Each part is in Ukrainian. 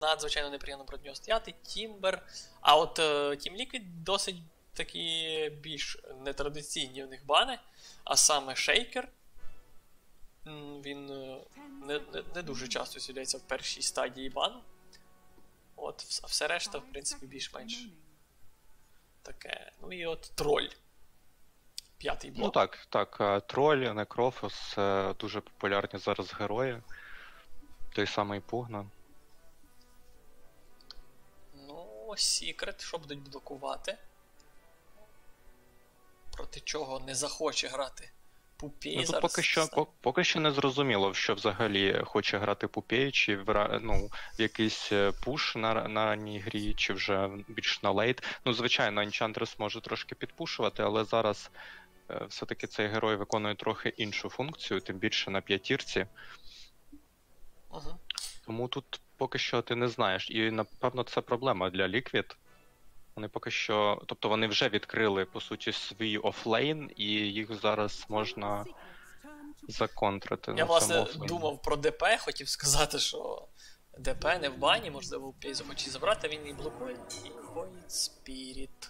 надзвичайно неприємно проти нього стояти. Тімбер. А от Team Liquid досить такі більш нетрадиційні в них бани, а саме Шейкер. Він не дуже часто з'являється в першій стадії бану. От, а все решта, в принципі, більш-менш таке. Ну і от Троль. П'ятий блок. Ну так. Троль, Некрофос – дуже популярні зараз герої. Той самий Пугна. Ну, Секрет, що будуть блокувати? Проти чого не захоче грати Пупей Ну, зараз? поки що не зрозуміло, що взагалі хоче грати Пупей, чи в якийсь пуш на ранній грі, чи вже більш на лейт. Ну, звичайно, Enchantress може трошки підпушувати, але зараз все-таки цей герой виконує трохи іншу функцію, тим більше на п'ятірці. Тому тут поки що ти не знаєш. І, напевно, це проблема для Liquid. Вони поки що... Тобто вони вже відкрили, по суті, свій офлейн, і їх зараз можна законтрити. Я, власне, думав про ДП, хотів сказати, що ДП не в бані, можливо, Пей захоче забрати, він і блокує. І Void Spirit.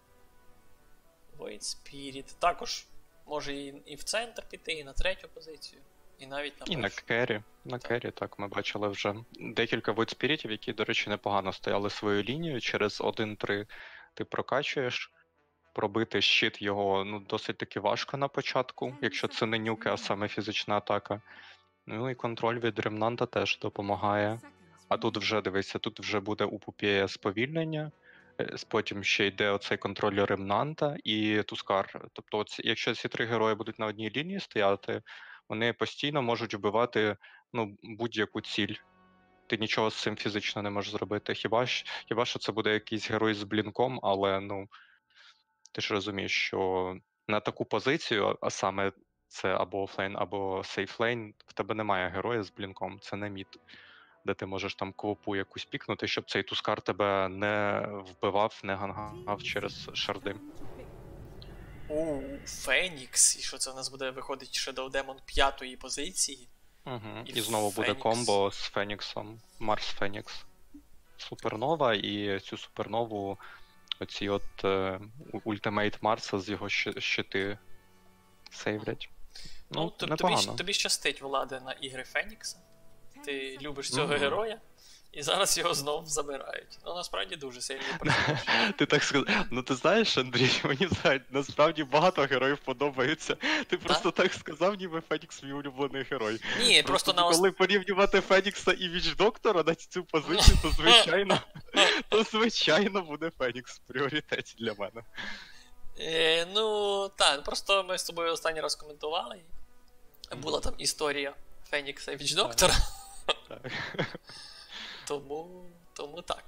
Void Spirit. Також може і в центр піти, і на третю позицію. І навіть на першу. І на керрі. На керрі, так, ми бачили вже декілька Void Spirit'ів, які, до речі, непогано стояли свою лінію. Через 1-3 ти прокачуєш. Пробити щит його досить таки важко на початку, якщо це не нюки, а саме фізична атака. Ну і контроль від ремнанта теж допомагає. А тут вже, дивися, тут вже буде у Пупея сповільнення. Потім ще йде оцей контроль ремнанта і Тускар. Тобто, якщо ці три герої будуть на одній лінії стояти, вони постійно можуть вбивати будь-яку ціль. Ти нічого з цим фізично не можеш зробити. Хіба що це буде якийсь герой з блінком, але ти ж розумієш, що на таку позицію, а саме це або офлейн, або сейфлейн, в тебе немає героя з блінком, це не мід, де ти можеш там квопу якусь пікнути, щоб цей Тускар тебе не вбивав, не гангав через шарди. Фенікс, і що це в нас буде виходить Shadow Demon 5-ї позиції. І знову буде комбо з Феніксом, Марс Фенікс. Супернова, і цю супернову оці от ультимейт Марса з його щити сейвлять. Тобі щастить, Владе, на ігри Фенікса. Ти любиш цього героя, і зараз його знов забирають. Насправді дуже сильно персонаж. Ти так сказав. Ти знаєш, Андрій, мені насправді багато героїв подобається. Ти просто так сказав, ніби Фенікс мій улюблений герой. Ні, просто коли порівнювати Фенікса і Віч-Доктора на цю позицію, то звичайно буде Фенікс в пріоритеті для мене. Просто ми з тобою останній раз коментували. Була там історія Фенікса і Віч-Доктора. Тому так.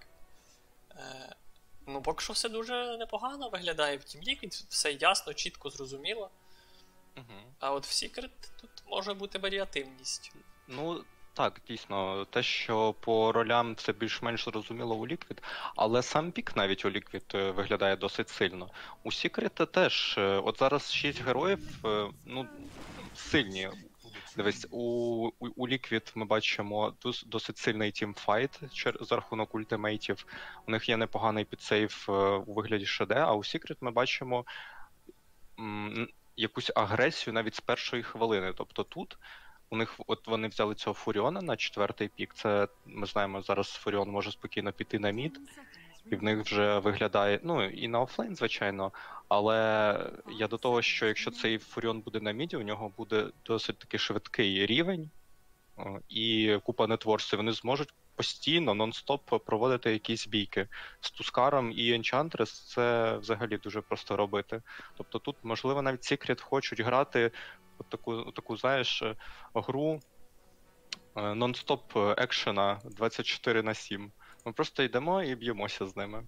Поки що все дуже непогано виглядає в Team Liquid, все ясно, чітко, зрозуміло. А от в Secret тут може бути варіативність. Так, дійсно, те, що по ролям це більш-менш зрозуміло у Liquid, але сам пік навіть у Liquid виглядає досить сильно. У Secret теж, от зараз 6 героїв, сильні. Дивись, у Liquid ми бачимо досить сильний тімфайт за рахунок ультимейтів. У них є непоганий підсейв у вигляді ШД, а у Secret ми бачимо якусь агресію навіть з першої хвилини. Тобто тут у них, от вони взяли цього Фуріона на 4-й пік. Це, ми знаємо, зараз Фуріон може спокійно піти на мід. І в них вже виглядає, і на офлейн, звичайно, але я до того, що якщо цей Фуріон буде на міді, у нього буде досить таки швидкий рівень і купа нетворсів, вони зможуть постійно, нон-стоп проводити якісь бійки. З Тускаром і Enchantress це взагалі дуже просто робити. Тобто тут, можливо, навіть Secret хочуть грати таку, знаєш, гру нон-стоп екшена 24/7. Ми просто йдемо і б'ємося з ними.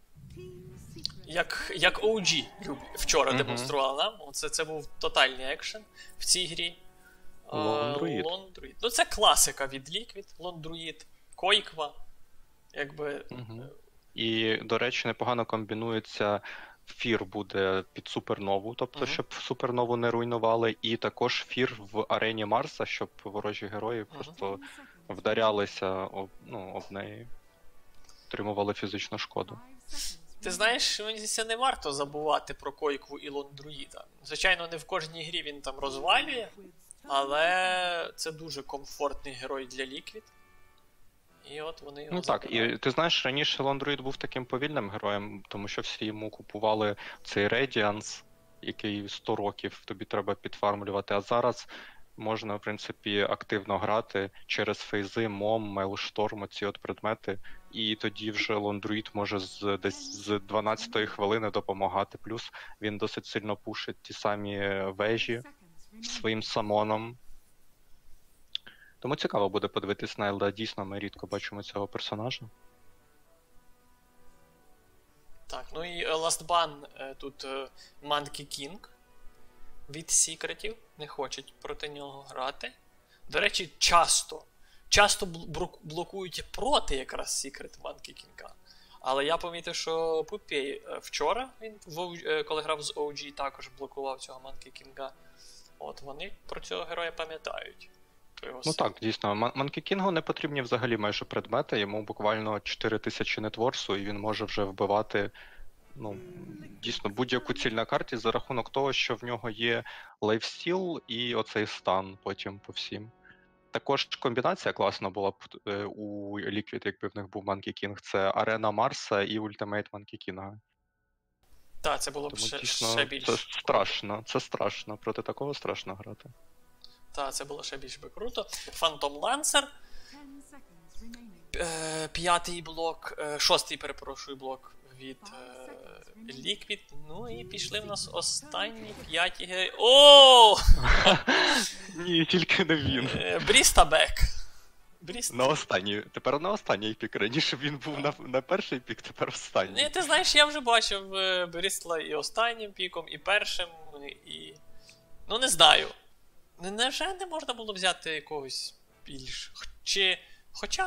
Як OG вчора демонстрував нам. Це був тотальний екшен в цій грі. Лондруїд. Це класика від Liquid. Лондруїд, Койква. І, до речі, непогано комбінується. Фір буде під супернову, тобто, щоб супернову не руйнували. І також фір в арені Марса, щоб ворожі герої просто вдарялися об неї. отримували фізичну шкоду. Ти знаєш, мені здається, не варто забувати про койку і лондруїда. Звичайно, не в кожній грі він там розвалює, але це дуже комфортний герой для Liquid. І от вони його так, і ти знаєш, раніше Лондруїд був таким повільним героєм, тому що всі йому купували цей Radiance, який 100 років тобі треба підфармлювати, а зараз можна, в принципі, активно грати через фейзи, мом, мейлшторм, оці от предмети, і тоді вже Лондруїд може десь з 12-ї хвилини допомагати, плюс він досить сильно пушить ті самі вежі своїм самоном. Тому цікаво буде подивитись на ЛД, дійсно ми рідко бачимо цього персонажа. Так, ну і Last Ban тут Monkey King від секретів, не хочуть проти нього грати. До речі, часто блокують проти якраз секрет Monkey King. Але я помітив, що Пупей вчора, він коли грав з OG, також блокував цього Monkey King. От вони про цього героя пам'ятають. Ну так, дійсно. Monkey Кінгу не потрібні взагалі майже предмети, йому буквально 4000 нетворсу, і він може вже вбивати дійсно будь-яку ціль на карті за рахунок того, що в нього є лайфстіл і оцей стан потім по всім. Також комбінація класна була б у Liquid, якби в них був Monkey King, це Арена Марса і Ультимейт Monkey King. Так, це було б ще більше. Це страшно, проти такого страшно грати. Так, це було ще більш би круто. Phantom Lancer. 5-й блок, 6-й, перепрошую, блок від Liquid. Ну і пішли в нас останні 5 герої. О! Ні, тільки не він. Брістабек. На останній. Тепер на останній пік. Раніше він був на перший пік, тепер останній. Ні, ти знаєш, я вже бачив Брістла і останнім піком, і першим, і... Ну, не знаю. Невже не можна було взяти якогось більш... Хоча...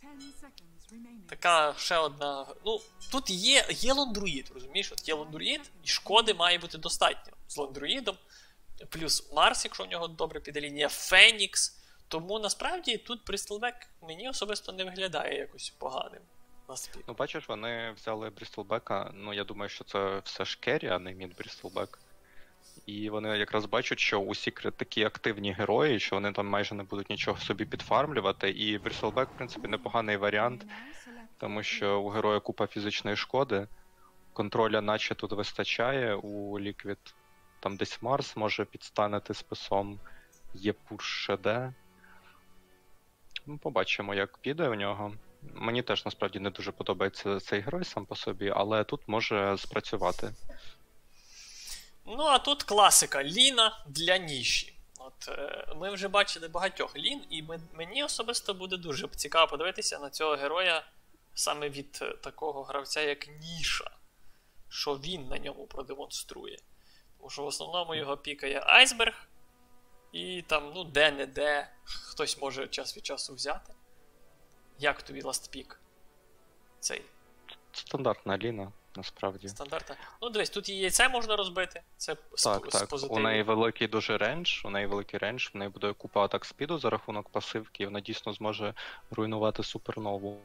Така ще одна... Ну, тут є лондруїд, розумієш? От є лондруїд, і шкоди має бути достатньо з лондруїдом. Плюс Марс, якщо в нього добре піде лінія, Фенікс. Тому, насправді, тут Брістлбек мені особисто не виглядає якось поганим. Ну, бачиш, вони взяли Брістлбека, я думаю, що це все ж керрі, а не мід Брістлбек. І вони якраз бачать, що у Secret такі активні герої, що вони там майже не будуть нічого собі підфармлювати, і Брістлбек, в принципі, непоганий варіант, тому що у героя купа фізичної шкоди, контроля наче тут вистачає у Liquid, там десь Марс може підстанити списом, є пуш ШД. Побачимо, як піде у нього. Мені теж, насправді, не дуже подобається цей герой сам по собі, але тут може спрацювати. Ну, а тут класика. Ліна для ніші. От, ми вже бачили багатьох лін, і мені особисто буде дуже цікаво подивитися на цього героя саме від такого гравця, як Ніша. Що він на ньому продемонструє. Тому що в основному його пікає Айсберг, і там, де-не-де хтось може час від часу взяти. Як тобі ластпік? Цей? Стандартна ліна, насправді. Стандартна. Ну, дивись, тут і яйце можна розбити. Це так. У неї великий дуже рейндж, в неї буде купа атак спіду за рахунок пасивки, і вона дійсно зможе руйнувати супернову.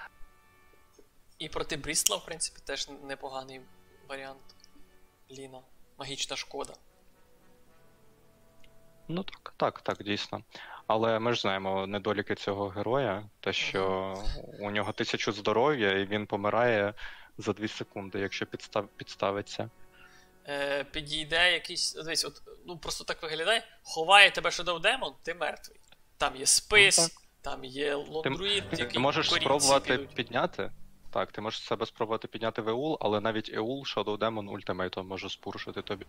І проти Брістла, в принципі, теж непоганий варіант. Ліна. Магічна шкода. Ну так, дійсно. Але ми ж знаємо недоліки цього героя, те, що у нього 1000 здоров'я, і він помирає за 2 секунди, якщо підставиться. Підійде якийсь... Дивись, просто так виглядає. Ховає тебе Shadow Demon, ти мертвий. Там є спис, там є лондруїд, який... Ти можеш спробувати підняти. Так, ти можеш себе спробувати підняти в Еул, але навіть Еул Shadow Demon ультимейтом може спуршити тобі.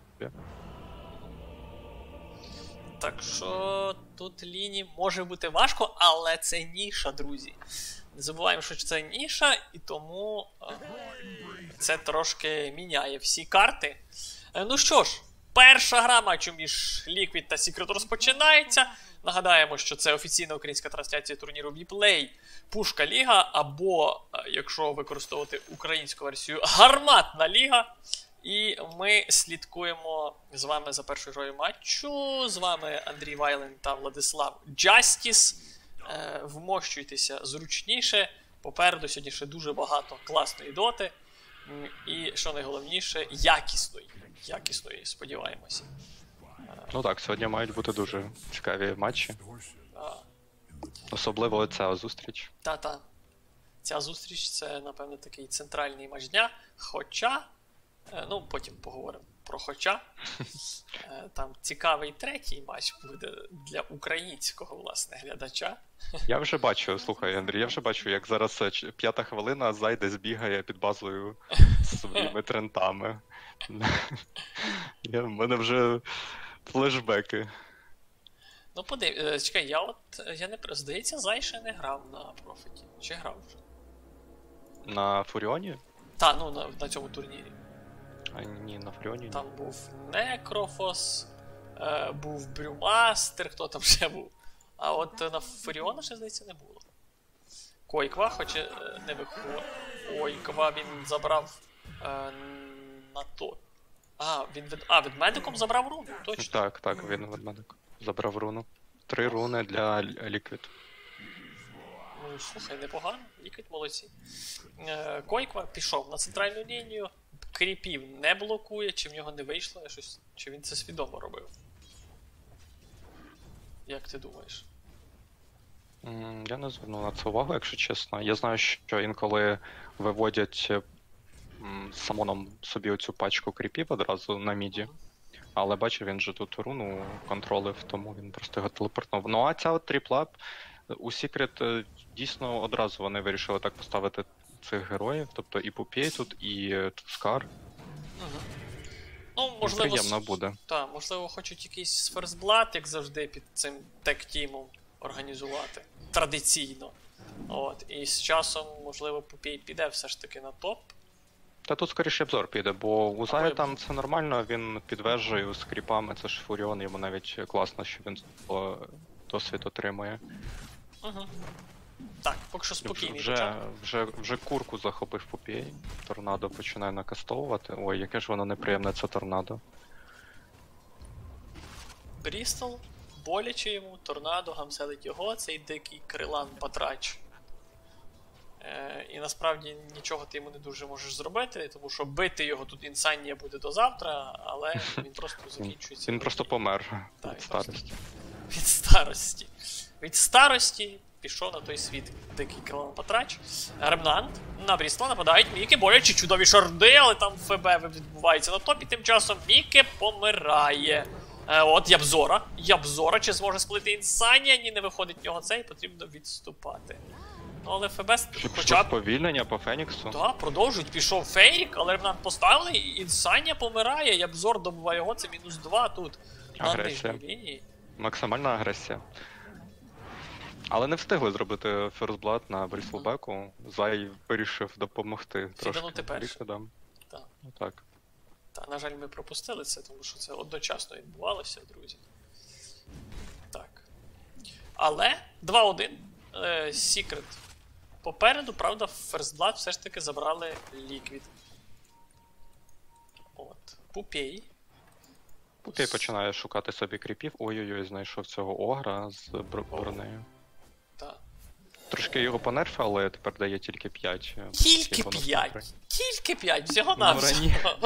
Так що тут лінії може бути важко, але це ніша, друзі. Не забуваємо, що це ніша, і тому це трошки міняє всі карти. Ну що ж, перша гра матчу між Liquid та Secret розпочинається. Нагадаємо, що це офіційна українська трансляція турніру WePlay Pushka Ліга, або, якщо використовувати українську версію, Гарматна Ліга. І ми слідкуємо з вами за першою грою матчу. З вами Андрій Вайлен та Владислав Джастіс. Вмощуйтеся зручніше. Попереду сьогодні ще дуже багато класної доти. І, що найголовніше, якісної, сподіваємося. Ну так, сьогодні мають бути дуже цікаві матчі. Особливо ця зустріч. Та-та. Ця зустріч — це, напевно, такий центральний матч дня. Хоча, ну, потім поговоримо про хоча. Там цікавий третій матч буде для українського, власне, глядача. Я вже бачу, слухай, Андрій, я вже бачу, як зараз 5-та хвилина, Зайдес збігає під базою з своїми трентами. В мене вже флешбеки. Ну, чекай, я не... Здається, Зай ще не грав на профіті. Чи грав вже? На Фуріоні? Так, ну, на цьому турнірі. А ні, на Фуріоні. Там був Некрофос, був Брюмастер, хто там ще був. А от на Фуріона ще, здається, не було. Койква, хоч не виходив. Койква він забрав на то. Від медиком забрав руну, точно? Так, він від медиком забрав руну. 3 руни для Ліквід. Ну, слухай, непогано, Ліквід молодці. Койква пішов на центральну лінію, кріпів не блокує, чи в нього не вийшло, чи він це свідомо робив? Як ти думаєш? Я не звернув на це увагу, якщо чесно. Я знаю, що інколи виводять самоном собі оцю пачку кріпів одразу на міді. Але бачив, він же тут руну контролив, тому він просто його телепортнув. Ну а ця от тріплап, у Secret дійсно одразу вони вирішили так поставити цих героїв, тобто і Пупей тут, і Тускар. Ну, можливо, приємно буде. Так, можливо, хочуть якийсь First Blood, як завжди, під цим тек-тімом організувати. Традиційно. От. І з часом, можливо, Пупей піде все ж таки на топ. Та тут скоріше обзор піде, бо у Зая там все нормально, він під вежею з кріпами, це ж Фуріон, йому навіть класно, що він досвід отримує. Угу. Так, поки що спокійний вже курку захопив Пупей, торнадо починає накастовувати. Ой, яке ж воно неприємне, це торнадо. Брістол, боляче йому, торнадо, гамселить його, цей дикий крилан-патрач. І насправді нічого ти йому не дуже можеш зробити, тому що бити його тут інсанія буде до завтра, але він просто закінчується. Він просто помер від старості. Від старості. Від старості пішов на той світ дикий крилан-патрач. Ремнант на Брістла нападають Міки, боляче, чудові шарди, але там ФБ відбувається на топі, тим часом Міки помирає. От Ябзора, чи зможе сплити інсанія? Ні, не виходить в нього цей, потрібно відступати. Ну, але ФБ хоча б... Повільнення по Феніксу. Так, продовжують, пішов Фейрік, але Ремнант поставили, і інсанія помирає, Ябзор добуває його, це -2 тут. Агресія. На нижній лінії. Максимальна агресія. Але не встигли зробити First Blood на Бріслбеку. Зай вирішив допомогти Фіданути першим. Так. Ну, так. Та, на жаль, ми пропустили це, тому що це одночасно відбувалося, друзі. Так. Але 2-1. Secret попереду, правда, First Blood все ж таки забрали Liquid. От. Пупей починає шукати собі кріпів. Ой-ой-ой, знайшов цього огра з бронею. Так. Трошки його понерфив, але тепер дає тільки 5. Тільки 5! Тільки 5! Всього-навсього!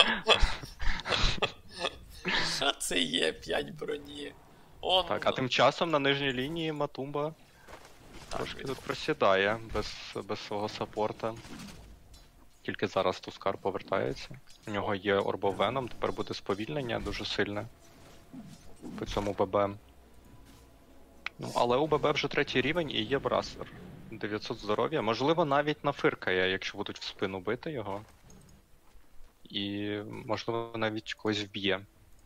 Що це є 5 броні? Так, а тим часом на нижній лінії Матумба трошки тут просідає без свого саппорта. Тільки зараз Тускар повертається. У нього є Орбовеном, тепер буде сповільнення дуже сильне по цьому ББ. Ну, але у ББ вже 3-й рівень і є брасер. 900 здоров'я. Можливо, навіть нафиркає, якщо будуть в спину бити його. І, можливо, навіть когось вб'є.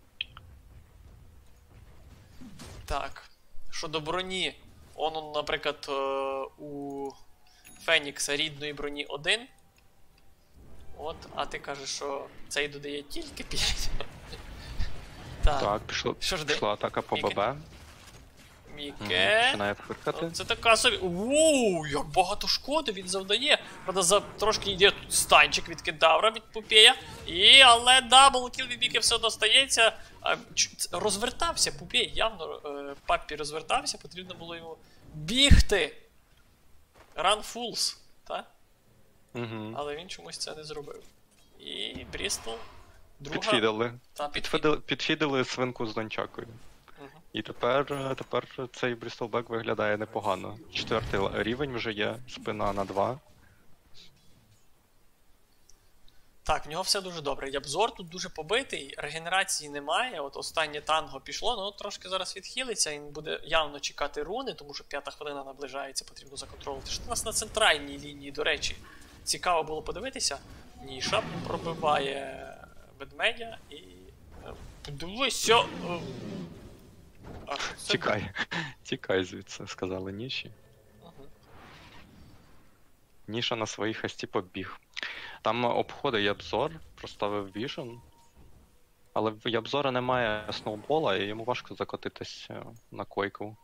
Так. Щодо броні. Он, наприклад, у Фенікса рідної броні 1. От, а ти кажеш, що цей додає тільки 5. Так, пішла атака по ББ. Міке. Починає фиркати. Це така собі. Воу, як багато шкоди він завдає. Правда, трошки йде тут станчик від кентавра, від Пупея. Але даблкіл від Міки все одно стається. Розвертався Пупей, явно Паппі розвертався, потрібно було йому бігти. Run fools. так? Угу. Але він чомусь це не зробив. І Брістол друга... Підфідали. Та, Підфідали свинку з дончакою. Угу. І тепер цей Брістолбек виглядає непогано. 4-й рівень вже є, спина на 2. Так, в нього все дуже добре. Ябзор тут дуже побитий, регенерації немає. От останнє танго пішло, ну трошки зараз відхилиться, він буде явно чекати руни, тому що 5-та хвилина наближається, потрібно законтролити. Що у нас на центральній лінії, до речі, цікаво було подивитися. Ніша пробиває ведмедя і... Подивися! Тікай звідси, сказали Ніші. Угу. Ніша на своїй хасті побіг. Там обходить Ябзор, проставив Віжен. Але в Ябзора немає сноубола, і йому важко закотитись на койку.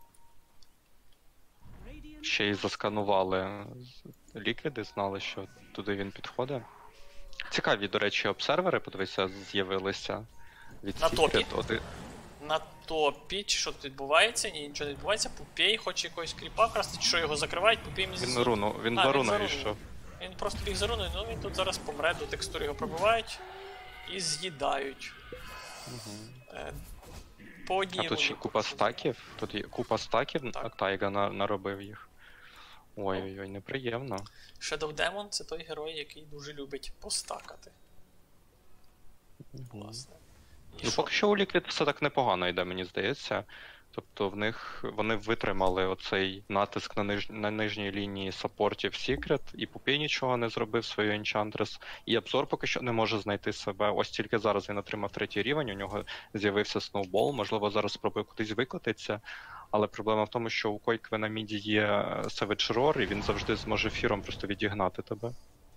Ще й засканували ліквіди, знали, що туди він підходить. Цікаві, до речі, обсервери, подивися, з'явилися від на топі. Secret. На топі, чи що тут відбувається? Ні, нічого не відбувається. Пупей хоче якогось кріпа красти, що його закривають, Пупей Він за руною йшов. Він просто біг за руною, ну він тут зараз помре, до текстури його пробивають і з'їдають. Угу. По одній тут ще купа стаків, а Тайга наробив їх. Ой-ой-ой, неприємно. Shadow Demon — це той герой, який дуже любить постакати. Власне. Ну, поки що у Liquid все так непогано йде, мені здається. Тобто вони витримали оцей натиск на нижній лінії саппортів Secret, і Пупей нічого не зробив свою Enchantress, і Абзор поки що не може знайти себе. Ось тільки зараз він отримав 3-й рівень, у нього з'явився сноубол, можливо, зараз спробує кудись викотитися, але проблема в тому, що у Койкви на міді є Savage Roar, і він завжди зможе фіром просто відігнати тебе.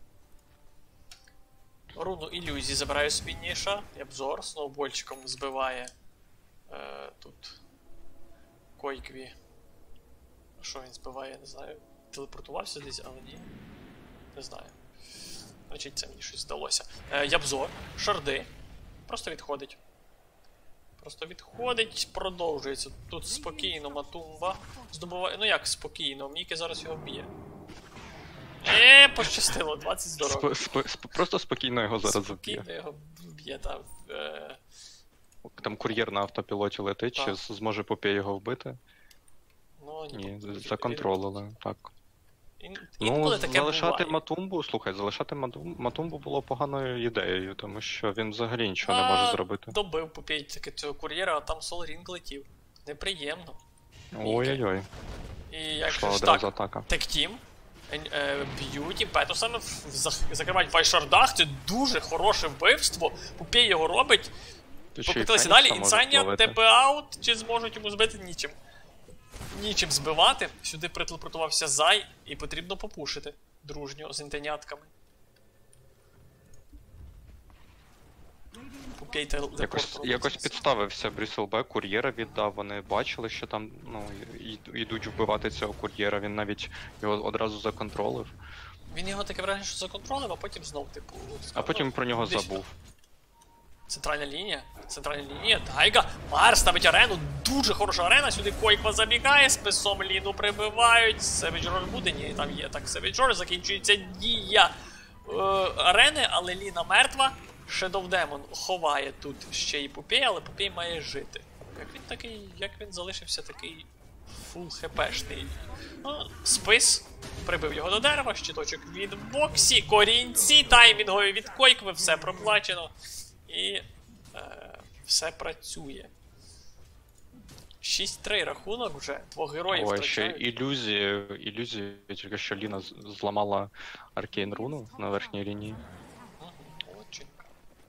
Руну ілюзії забирає собі Ніша, Абзор сноубольчиком збиває тут Койкві. Що він збиває, не знаю. Телепортувався десь, але ні. Не знаю. Значить, це мені щось здалося. Ябзор, шарди. Просто відходить. Продовжується. Тут спокійно Матумба здобуває. Ну як спокійно, Мікі зараз його вб'є. Пощастило, 20 здоров'я. Просто спокійно його зараз вб'є. Спокійно його вб'є, так. Там кур'єр на автопілоті летить, чи зможе Попей його вбити? Ну, ні, законтролили, так. Залишати Матумбу було поганою ідеєю, тому що він взагалі нічого не може зробити. Добив Попей таки цього кур'єра, а там Солрінг летів. Неприємно. Ой-ой-ой. І як ж так, тек-тім, б'ють імпетусами, закривають в вайшардах, це дуже хороше вбивство, Попей його робить. Покотилися далі, Інсайня, ТП-аут, чи зможуть йому збити? Нічим. Нічим збивати. Сюди прителепортувався Зай, і потрібно попушити дружньо з інтенятками. Попей якось підставився Бріселбек, кур'єра віддав, вони бачили, що там йдуть вбивати цього кур'єра, він навіть його одразу законтролив. Він його таке враження, що законтролив, а потім знов, типу... А потім про нього забув. Центральна лінія, Тайга, Марс ставить арену, дуже хороша арена, сюди Койква забігає, списом Ліну прибивають, Savage Roar буде, ні, там є, так, Savage Roar, закінчується дія арени, але Ліна мертва, Shadow Demon ховає тут ще й Попей, але Попей має жити. Як він залишився такий фул хпшний. Ну, спис, прибив його до дерева, щиточок від Боксі, корінці, таймінгові від Койкви, все проплачено. І все працює. 6-3 рахунок вже, двох героїв втрачають. Ще ілюзію, тільки що Ліна зламала Аркейн руну на верхній лінії. Отчинка.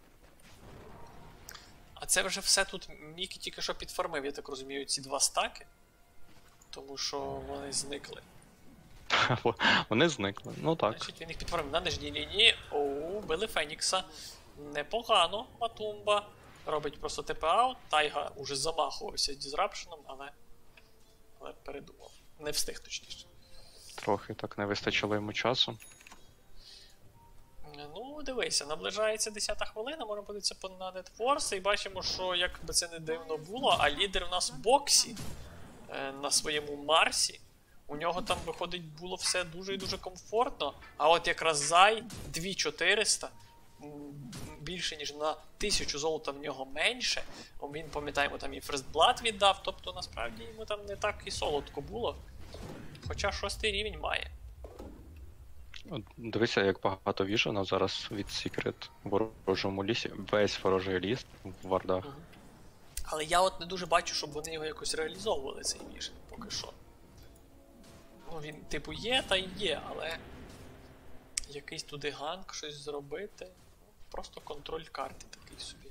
А це вже все тут Мікі тільки що підфармив, я так розумію, ці 2 стаки. Тому що вони зникли. Вони зникли, ну так. Значить, він їх підфармив на нижній лінії. Били Фенікса. Непогано, Матумба робить просто ТП-аут, Тайга уже замахувався дізрапшеном, але передумав. Не встиг, точніше. Трохи так не вистачило йому часу. Ну, дивися, наближається 10-та хвилина, можемо подивитися на Нетфорс, і бачимо, що, як би це не дивно було, а лідер у нас в Боксі на своєму Марсі У нього там, виходить, було все дуже і дуже комфортно. А от якраз Зай 2400, більше ніж на 1000 золота в нього менше. Він, пам'ятаємо, там і First Blood віддав, тобто насправді йому там не так і солодко було. Хоча 6-й рівень має. Дивися, як багато віжена зараз від Secret в ворожому лісі. Весь ворожий ліс в вардах. Але я от не дуже бачу, щоб вони його якось реалізовували, цей віжен, поки що. Ну, він, типу, є та й є, але якийсь туди ганк, щось зробити. Просто контроль карти такий собі.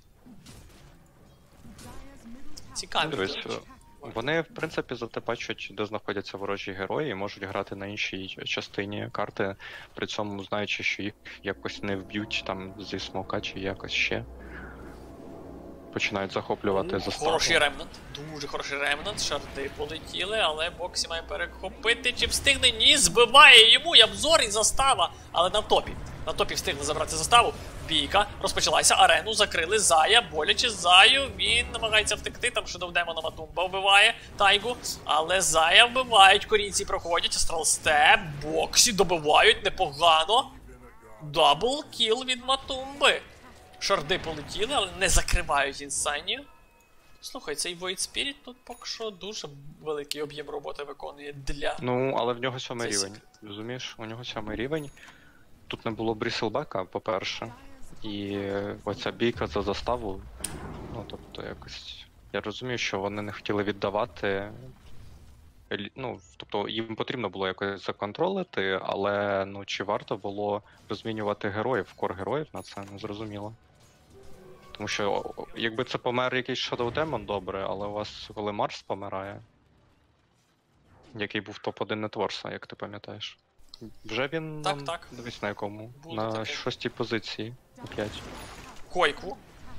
Цікаві. Вони, в принципі, зате бачать, де знаходяться ворожі герої, і можуть грати на іншій частині карти, при цьому знаючи, що їх якось не вб'ють там зі смока чи якось ще. Починають захоплювати заставу. Хороший ремнант, дуже хороший ремнант, шарди полетіли, але Боксі має перехопити, чи встигне? Ні, збиває йому Ябзор і застава, але на топі. На топі встигли забрати заставу. Бійка розпочалася, арену закрили, Зая, боляче Заю, він намагається втекти, там Shadow Demon Матумба вбиває Тайгу, але Зая вбивають, корейці проходять, Астрал Степ, Боксі добивають непогано. Дабл кіл від Матумби. Шарди полетіли, але не закривають інсанію. Слухай, цей Void Spirit тут поки що дуже великий об'єм роботи виконує для... Ну, але в нього 7-й рівень, розумієш? У нього 7-й рівень. Тут не було Бріселбека, по-перше. І оця бійка за заставу, ну, тобто якось... Я розумію, що вони не хотіли віддавати... Ну, тобто їм потрібно було якось законтролити, але, ну, чи варто було розмінювати героїв, кор героїв на це, не зрозуміло. Тому що, якби це помер якийсь Shadow Demon, добре, але у вас, коли Марс помирає, який був топ-1 Нетворса, як ти пам'ятаєш. Вже він, так. Дивись на якому, буде на таке. 6-й позиції, 5. Койку.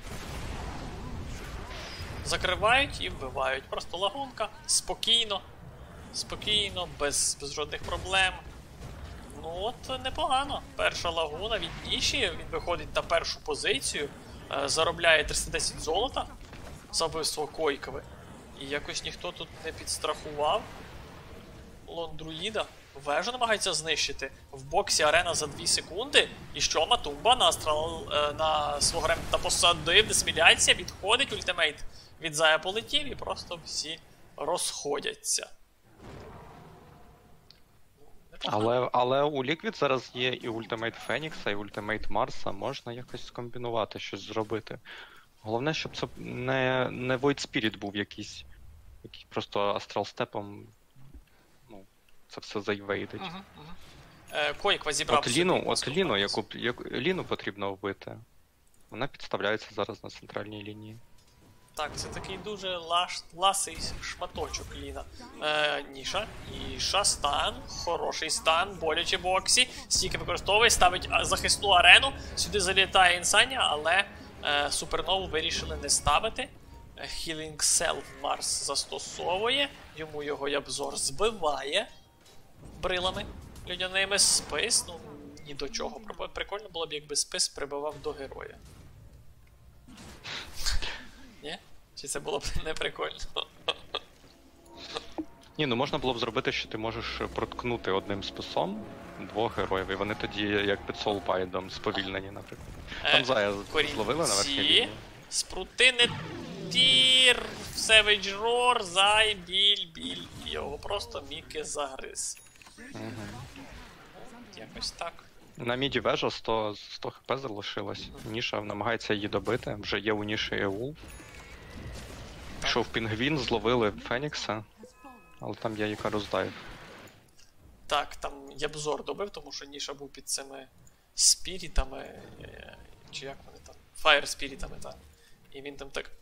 Закривають і вбивають. Просто лагунка, спокійно. Спокійно, без жодних проблем. Ну от, непогано. Перша лагуна від Ніші, він виходить на першу позицію, заробляє 310 золота за вбивство Койкови. І якось ніхто тут не підстрахував Лондруїда. Вежу намагається знищити. В боксі арена за 2 секунди. І що, Матумба на астрал, на свого ремонта посадив, десміляція, відходить, ультимейт від Зая полетів і просто всі розходяться. Але у Liquid зараз є і ультимейт Фенікса, і ультимейт Марса, можна якось скомбінувати, щось зробити. Головне, щоб це не Void Spirit був якийсь просто астрал степом, ну, це все зайвейдить. Койква зібрав. От Ліну потрібно вбити. Вона підставляється зараз на центральній лінії. Так, це такий дуже ласий шматочок Ліна. Ніша. Ніша, стан. Хороший стан. Боляче Боксі. Стійки використовує, ставить захисну арену. Сюди залітає інсанія, але супернову вирішили не ставити. Healing Self Марс застосовує. Йому його Ябзор збиває брилами людяними. Спис, ну, ні до чого. Прикольно було б, якби спис прибивав до героя. Ні? Чи це було б не прикольно? Ні, ну можна було б зробити, що ти можеш проткнути одним списом 2 героїв, і вони тоді, як під соулпайдом, сповільнені, наприклад. Там Зая зловили на верхній лінії. Спрути не тір, Savage Roar, Зай, біль. Його просто Міки загриз. Якось так. На міді вежа 100 хп залишилось. Ніша намагається її добити. Вже є у Ніші Еул. Пішов Пінгвін, зловили Фенікса. Але там є яка роздайв. Так, там Ябзор добив, тому що Ніша був під цими спірітами. Чи як вони там? Фаєр спірітами, так. І він там так...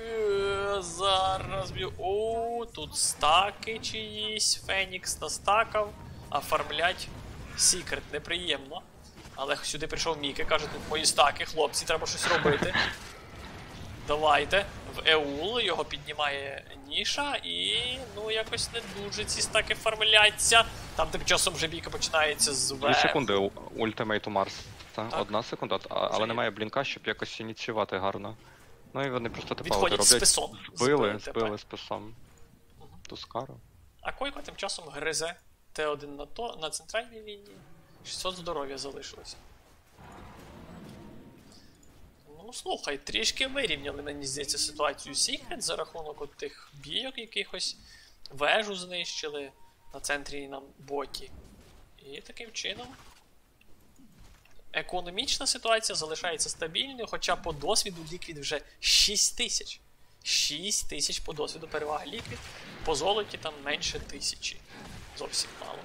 Зараз б'ю... О, тут стаки чиїсь. Фенікс настакав. А фармлять Секрет неприємно. Але сюди прийшов Міки, каже, тут мої стаки, хлопці, треба щось робити. Давайте. В Еул його піднімає Ніша і, ну, якось не дуже ці стаки фармляться. Там тим часом вже бійка починається з 2 секунди ультимейту Марс. 1 секунда, але немає блінка, щоб якось ініціювати гарно. Ну і вони просто типа роблять. Списом. Збили списом. Тускару. А Койко тим часом гризе Т1 на центральній лінії. 600 здоров'я залишилося. Ну, слухай, трішки вирівняли, мені здається, ситуацію Secret за рахунок от тих бійок якихось. Вежу знищили на центрі на боті. І таким чином економічна ситуація залишається стабільною, хоча по досвіду Liquid вже 6000. 6000 по досвіду переваги Liquid. По золоті там менше 1000. Зовсім мало.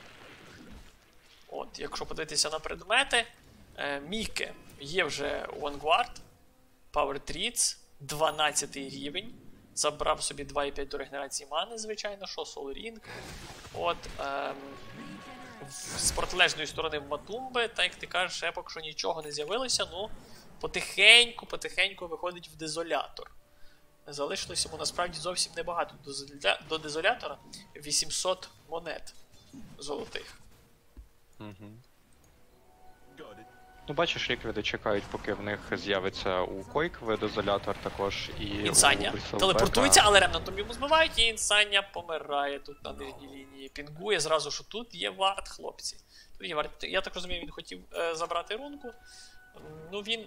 От, якщо подивитися на предмети, Міке є вже Vanguard, Power Treats, 12 рівень. Забрав собі 2,5 до регенерації мани, звичайно, що, Soul Ring. От, з протилежної сторони в Матумби, так як ти кажеш, ще поки що нічого не з'явилося, ну, потихеньку виходить в дезолятор. Залишилось йому насправді зовсім небагато до дезолятора. 800 монет золотих. Ну, бачиш, ліквіди чекають, поки в них з'явиться у Койкви дезолятор також і Інсання телепортується, але ремнантом йому збивають, і Інсання помирає тут на нижній лінії. Пінгує зразу, що тут є вард, хлопці. Тут є вард. Я так розумію, він хотів забрати рунку. Ну, він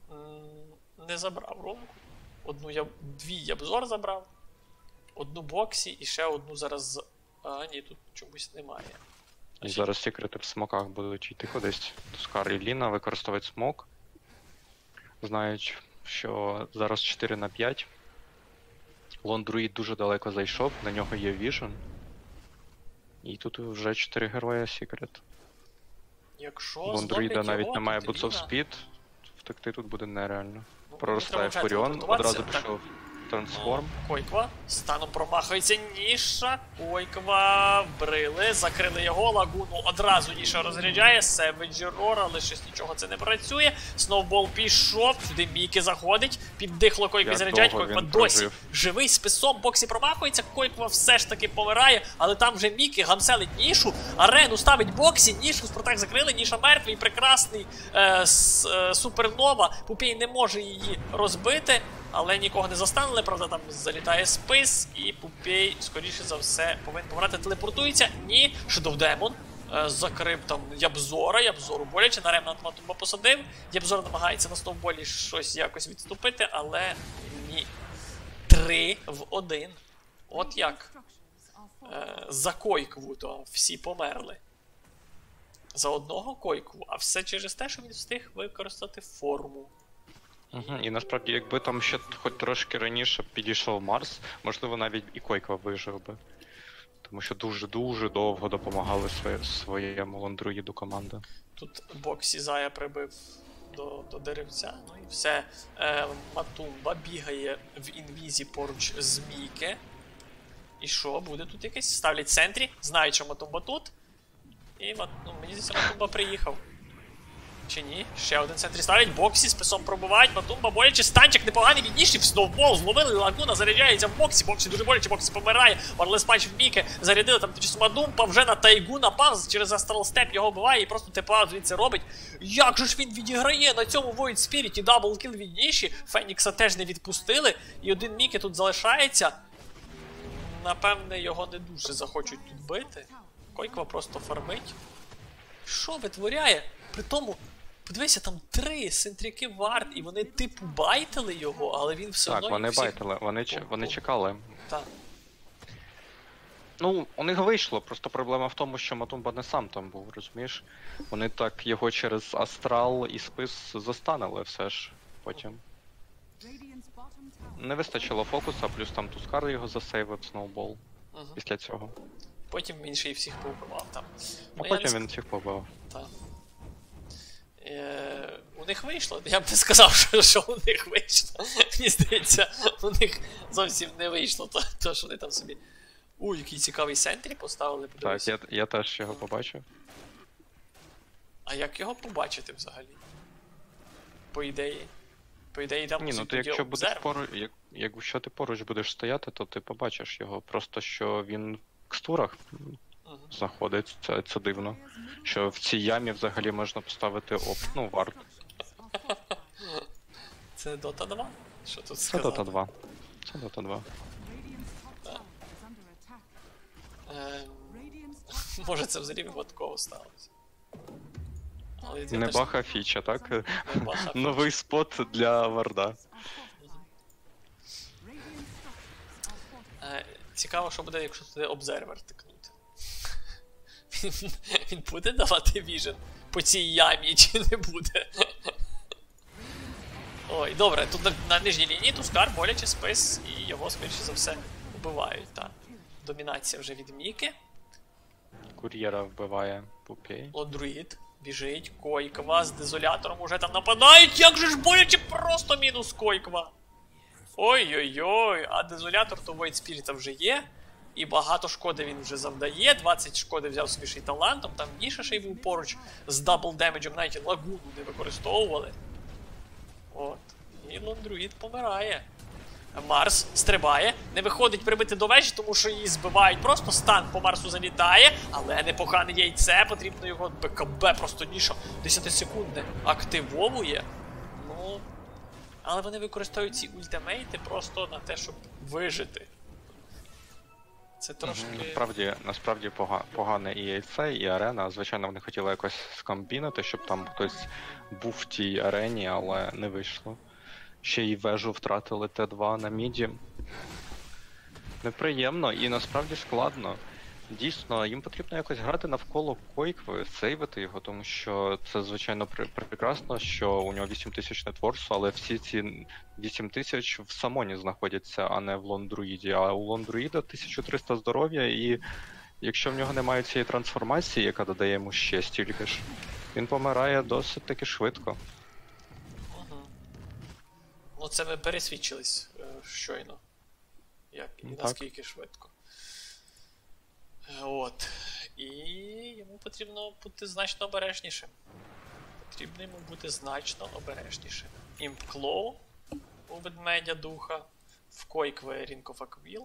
не забрав рунку. Дві ябзор забрав, одну боксі і ще одну зараз. А, ні, тут чомусь немає. І зараз секрети в смоках будуть йти кудись. Тускар і Ліна використовують смок. Знають, що зараз 4/5. Лондруїд дуже далеко зайшов, на нього є віжен. І тут вже 4 героя секрет. Лондруїда навіть немає Boots of Speed. Втекти тут буде нереально. Проростає Фуріон, одразу пішов трансформ. Койква станом промахується Ніша. Койква вбрили, закрили його, лагуну одразу Ніша розряджає. Savage Roar, але щось нічого це не працює. Сноубол пішов, сюди Мікі заходить, піддихло Койкві заряджають, Койква досі живий, списом, боксі промахується, Койква все ж таки помирає, але там вже Мікі гамселить Нішу, арену ставить боксі, Нішу Спартак закрили, Ніша мертвий, прекрасний супернова, Пупій не може її розбити. Але нікого не застанули, правда, там залітає спис, і Пупей, скоріше за все, повинен помирати. Телепортується. Ні, Shadow Demon закрив там Ябзору боляче, на ремнант Матумба посадив. Ябзор намагається на сноуболі щось якось відступити, але ні. 3-1. От як. За Койкву то всі померли. За одного Койкву, а все через те, що він встиг використати форму. І насправді, якби там ще хоч трошки раніше підійшов Марс, можливо, навіть і Койква вижив би. Тому що дуже-дуже довго допомагали своєму лондруїду команда. Тут Боксі Зая прибив до деревця, ну і все. Матумба бігає в інвізі поруч з Міке. І що, буде тут якесь? Ставлять в центрі, знають, що Матумба тут. І мені здається, Матумба приїхав. Чи ні? Ще один центрі ставлять, Боксі списом пробувають, Матумба боляче, станчик непоганий від Ніші, в сноубол, зловили, лагуна заряджається в Боксі, Боксі дуже боляче, Боксі помирає, Варлес Панч в Міке, зарядили, там часом Матумба вже на тайгу напав, через Астрал Степ його вбиває і просто ТПА звідси робить. Як же ж він відіграє на цьому Void Spirit, даблкіл від Ніші, Фенікса теж не відпустили, і один Міке тут залишається. Напевне, його не дуже захочуть тут бити. Койква просто фармить. Що витворяє? При тому, подивися, там 3 сентряки вард, і вони типу байтили його, але він все одно... Так, вони байтили, вони чекали. Так. Ну, у них вийшло, просто проблема в тому, що Матумба не сам там був, розумієш? Вони так його через Астрал і спис застанили все ж потім. Не вистачило фокуса, плюс там Тускар його засейвив, Сноубол після цього. Потім він ще й всіх повбивав там. А потім він всіх побив. Так. У них вийшло. Я б не сказав, що у них вийшло. Мені здається, у них зовсім не вийшло то, що вони там собі... який цікавий центрі поставили. Так, я теж його побачив. А як його побачити взагалі? По ідеї там ні, ну то якщо будеш якщо ти поруч будеш стояти, то ти побачиш його. Просто що він в текстурах знаходиться, це дивно. Що в цій ямі взагалі можна поставити вард. Це Dota 2? Що тут сказати? Це Dota 2. Це Dota 2. Може це взагалі випадково сталося. Не баха фіча, так? Не баха фіча. Новий спот для варда. Цікаво, що буде, якщо туди обзервер тикнути. Він буде давати віжен по цій ямі, чи не буде? Ой, добре, тут на нижній лінії Тускар боляче спис, і його, скоріше за все, вбивають, так. Домінація вже від Міки. Кур'єра вбиває Пупей. Лондруїд біжить, Койква з дезолятором уже там нападають, як же ж боляче, просто мінус Койква. Ой-ой-ой, а дезолятор то Void Spirit вже є, і багато шкоди він вже завдає, 20 шкоди взяв собі ще й талантом, там Ніша ще й був поруч з дабл демеджем, навіть лагуну не використовували. От, і Лондруїд помирає. Марс стрибає, не виходить прибити до вежі, тому що її збивають. Просто стан по Марсу залітає, але непогане яйце, потрібно його БКБ, просто Ніша 10 секундне активовує. Ну, але вони використовують ці ультимейти просто на те, щоб вижити. Це трошки... Насправді погане і яйце, і арена. Звичайно, вони хотіли якось скомбінити, щоб там хтось був в тій арені, але не вийшло. Ще й вежу втратили Т2 на міді. Неприємно і насправді складно. Дійсно, їм потрібно якось грати навколо Койкви, сейвити його, тому що це, звичайно, прекрасно, що у нього 8000 нетворсу, але всі ці 8000 в Самоні знаходяться, а не в Лондруїді. А у Лондруїда 1300 здоров'я, і якщо в нього немає цієї трансформації, яка додає йому ще стільки ж, він помирає досить таки швидко. Ну це ми пересвідчились щойно. Як і наскільки швидко. От. І йому потрібно бути значно обережнішим. Потрібно йому бути значно обережнішим. Імп-Клоу у ведмедя духа, в Койкве Ring of Aquil.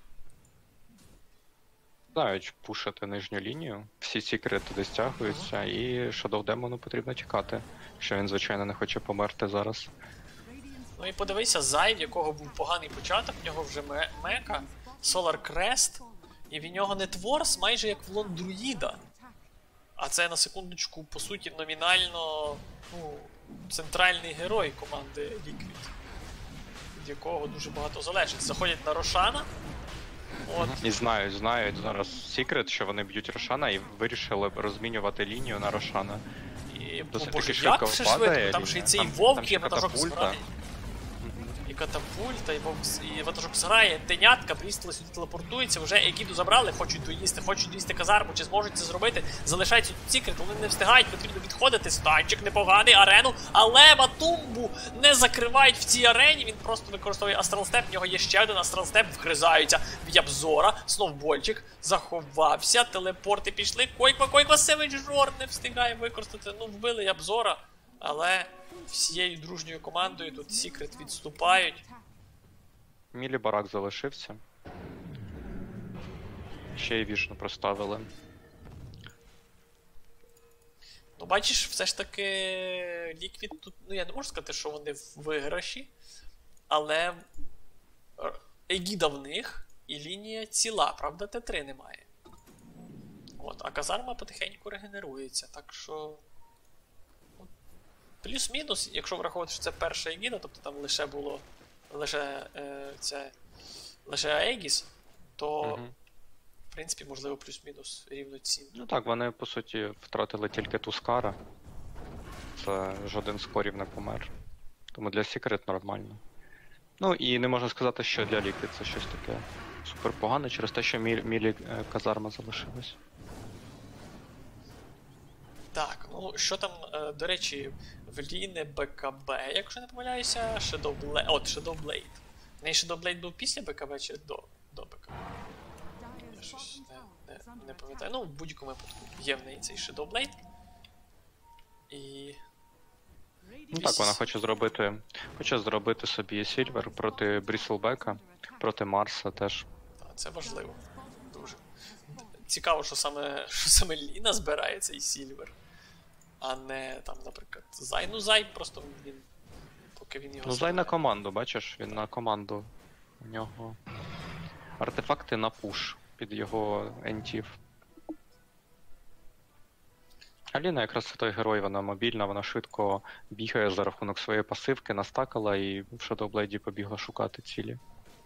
Знають пушити нижню лінію, всі секрети туди стягуються, і Shadow Демону потрібно тікати, якщо він, звичайно, не хоче померти зараз. Ну і подивися, Зай, в якого був поганий початок, в нього вже мека, Solar Crest, і в нього нетворс майже як в Лондруїда. А це, на секундочку, по суті, номінально, ну, центральний герой команди Liquid, від якого дуже багато залежить. Заходять на Рошана. От. І знають зараз секрет, що вони б'ють Рошана, і вирішили розмінювати лінію на Рошана. І, досить боже, таки як швидко все падає швидко, там ще й цей лінія. вовк є, Там ватажок зграє. І катапульта, і ватажок зграє, тенятка, Брістли сюди телепортується, вже Егіду забрали, хочуть доїсти казарму, чи зможуть це зробити, залишається тут секрет, вони не встигають, потрібно відходити, станчик непоганий, арену, але Матумбу не закривають в цій арені, він просто використовує астрал-степ, в нього є ще один астрал-степ, вгризаються в Ябзора, сноубольчик, заховався, телепорти пішли, Койква, Севеджор не встигає використати, ну вбили Ябзора, але... Всією дружньою командою тут Secret відступають. Мілі барак залишився. Ще й вішну проставили. Ну бачиш, все ж таки Liquid тут, ну я не можу сказати, що вони в виграші, але Егіда в них і лінія ціла, правда Т3 немає. От, а казарма потихеньку регенерується, так що... Плюс-мінус, якщо враховувати, що це перша Егіда, тобто там лише було лише Аегіс, то в принципі можливо плюс-мінус рівноцінно. Ну так, вони по суті втратили тільки Тускара. Це жоден з корів не помер. Тому для Secret нормально. Ну і не можна сказати, що для Liquid це щось таке супер погане, через те, що Мілі казарма залишилась. Так, ну що там, до речі, в Ліни БКБ, якщо не помиляюся, Shadowblade. В неї Shadowblade був після БКБ чи до БКБ? Я щось не пам'ятаю. Ну, в будь-якому випадку є в неї цей Shadowblade. І... Ну так, вона хоче зробити собі Сільвер проти Бріслбека, проти Марса теж. Так, це важливо. Дуже. Цікаво, що саме Ліна збирає цей Сільвер, а не там, наприклад, Зай. Ну, Зай просто він, поки він його... Ну, Зай на команду, бачиш, він на команду. У нього артефакти на пуш під його ентів. Аліна якраз це той герой, вона мобільна, вона швидко бігає за рахунок своєї пасивки, настакала і в Shadowblade побігла шукати цілі.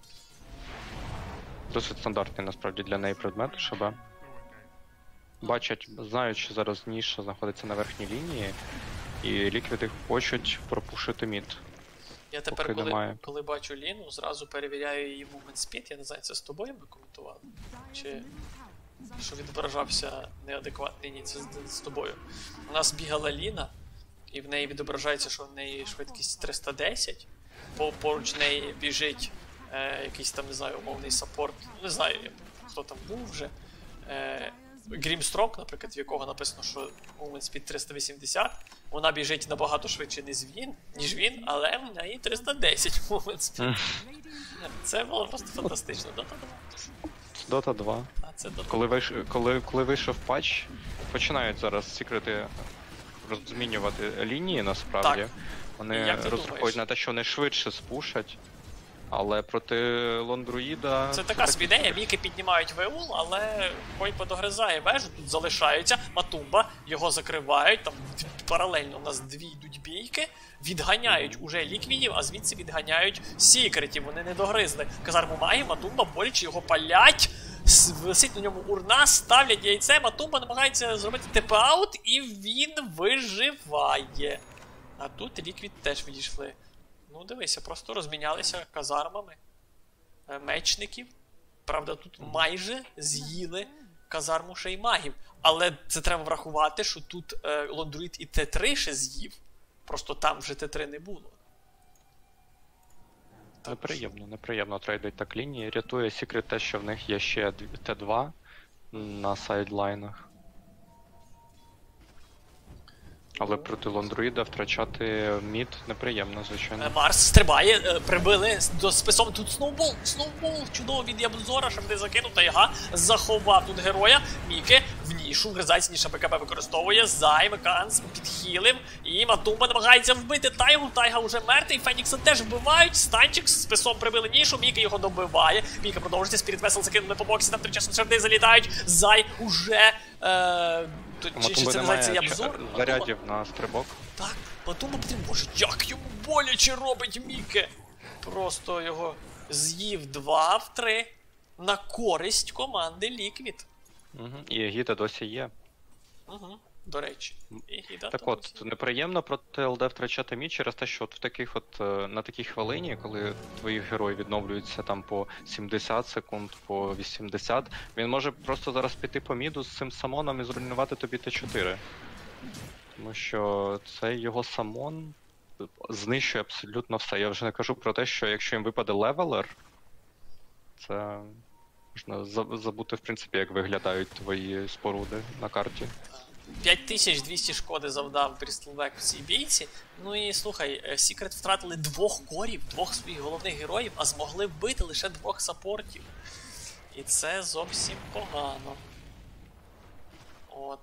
Досить стандартний насправді для неї предмет, ШБ. Бачать, знають, що зараз ніша знаходиться на верхній лінії, і ліквіди хочуть пропушити мід. Я тепер, коли бачу Ліну, зразу перевіряю її movement speed. Я не знаю, це з тобою ми коментували? Чи що відображався неадекватний ні, це з тобою. У нас бігала Ліна, і в неї відображається, що в неї швидкість 310. Поруч неї біжить якийсь там, не знаю, умовний саппорт. Не знаю, хто там був вже. Грімстрок, наприклад, в якого написано, що movement speed 380, вона біжить набагато швидше, ніж він, але в неї 310 movement speed. Це було просто фантастично. Dota 2. Коли вийшов патч, починають зараз секрети розмінювати лінії насправді. Так. Вони розраховують на те, що вони швидше спушать. Але проти лондруїда... Це така собі ідея, Міки піднімають ВУЛ, але Хой подогризає вежу, тут залишаються, Матумба, його закривають, там паралельно у нас дві йдуть бійки, відганяють уже ліквідів, а звідси відганяють секретів, вони не догризли. Казарму має, Матумба боляче, його палять, висить на ньому урна, ставлять яйце, Матумба намагається зробити тп-аут, і він виживає. А тут ліквід теж відійшли. Ну, дивися, просто розмінялися казармами мечників. Правда, тут майже з'їли казарму шеймагів. Але це треба врахувати, що тут лондруїд і Т3 ще з'їв. Просто там вже Т3 не було. Неприємно трейдить так лінії. Рятує секрет те, що в них є ще Т2 на сайдлайнах. Але проти лондруїда втрачати мід неприємно, звичайно. Марс стрибає, прибили до списом. Тут сноубол, чудово від Яблзора, щоб не закинута яга. Заховав тут героя. Міки в нішу, вгризається, ніша БКБ використовує. Займ, Канс підхилив. І Матумба намагається вбити Тайгу. Тайга вже мертвий, Фенікса теж вбивають. Станчик з списом прибили нішу, Міки його добиває. Міка продовжується, Спіріт Весел закинули по боксі, там 3 часом шарди залітають. Зай уже... Чи це називається Ябзор? Зарядів на стрибок. Так, Матумба потрібно. Боже, як йому боляче робить Міке! Просто його з'їв 2 в 3 на користь команди Liquid. І Егіда досі є. До речі. Так от, неприємно проти ЛД втрачати мід через те, що на такій хвилині, коли твої герої відновлюються там по 70 секунд, по 80, він може просто зараз піти по міду з цим самоном і зруйнувати тобі Т4. Тому що цей його самон знищує абсолютно все. Я вже не кажу про те, що якщо їм випаде левелер, це можна забути, в принципі, як виглядають твої споруди на карті. 5200 шкоди завдав Брістлбек в цій бійці. Ну і слухай, Секрет втратили 2 корів, 2 своїх головних героїв, а змогли вбити лише 2 саппортів. І це зовсім погано. От.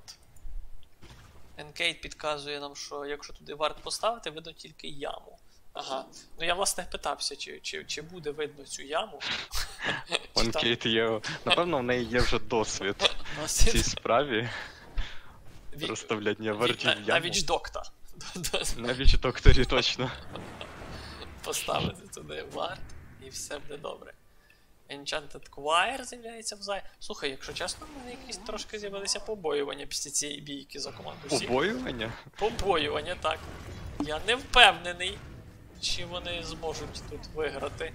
Енкейт підказує нам, що якщо туди варт поставити, видно тільки яму. Ага. Ну я власне питався, чи буде видно цю яму. Енкейт є... Напевно, в неї є вже досвід в цій справі. Розставляння вартів яму. На вічдокта. На вічдокторі, точно. Поставити туди варт, і все буде добре. Enchanted Choir з'являється в зай. Слухай, якщо чесно, в мене якісь трошки з'явилися побоювання після цієї бійки за команду. Побоювання? Побоювання, так. Я не впевнений, чи вони зможуть тут виграти.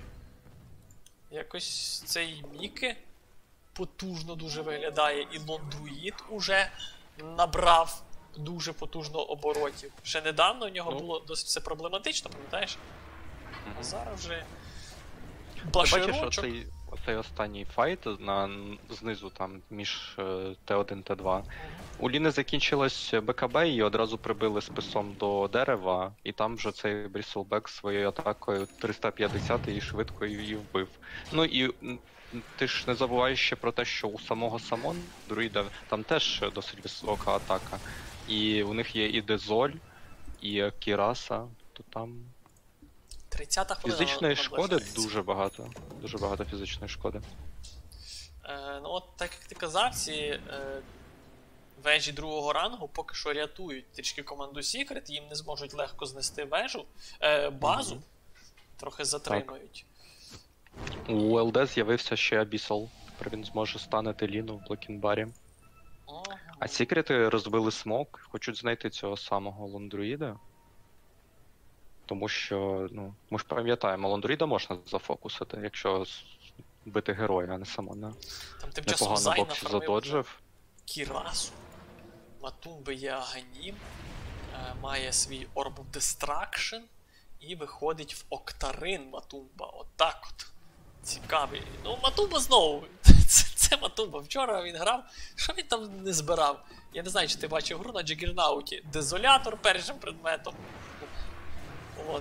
Якось цей Міки потужно дуже виглядає, і Лондруїд уже набрав дуже потужно оборотів. Ще недавно у нього було досить все проблематично, пам'ятаєш? А зараз вже бачиш, оцей останній файт знизу там між Т1 та Т2. У Ліни закінчилось БКБ, і одразу прибили списом до дерева, і там вже цей Брістлбек своєю атакою 350 і швидко її вбив. Ну і ти ж не забуваєш ще про те, що у самого Самон, друїда, там теж досить висока атака. І у них є і Дезоль, і Кіраса, то там... 30-та хвилина. Фізичної шкоди дуже багато. Дуже багато фізичної шкоди. Ну от, так як ти казав, ці вежі другого рангу поки що рятують трішки команду Secret, їм не зможуть легко знести вежу, базу, трохи затримають. У ЛД з'явився ще Abyssal, тепер він зможе станити Ліну в блокінбарі. А Секрети розбили смок, хочуть знайти цього самого лондруїда. Тому що, ну, ми ж пам'ятаємо, лондруїда можна зафокусити, якщо бити героя, а не самона. Там тим часом Непогано Зай Боксі задоджив. Кірасу. Матумби є Аганім, має свій Orb of Destruction і виходить в Октарин Матумба. Отак от. Цікавий. Ну, Матумба знову. Це Матумба. Вчора він грав. Що він там не збирав? Я не знаю, чи ти бачив гру на Джагернауті. Дезолятор першим предметом. От.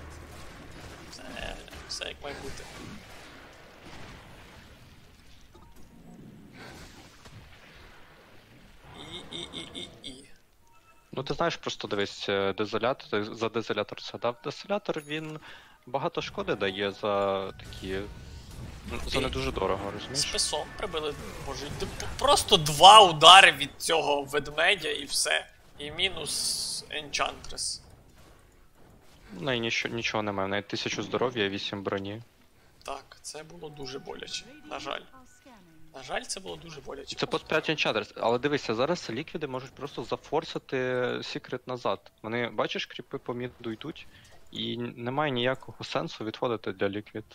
Все як має бути. І. Ну ти знаєш, просто дивись, дезолятор, за дезолятор згадав. Дезолятор, він багато шкоди дає за такі... За не дуже дорого, розумієш? З песом прибили, може, просто 2 удари від цього ведмедя і все. І мінус Enchantress. В неї нічого немає, в неї 1000 здоров'я і 8 броні. Так, це було дуже боляче, на жаль. На жаль, це було дуже боляче. Це по 5 Enchantress, але дивися, зараз ліквіди можуть просто зафорсити Секрет назад. Вони, бачиш, кріпи по міду йдуть, і немає ніякого сенсу відходити для ліквід.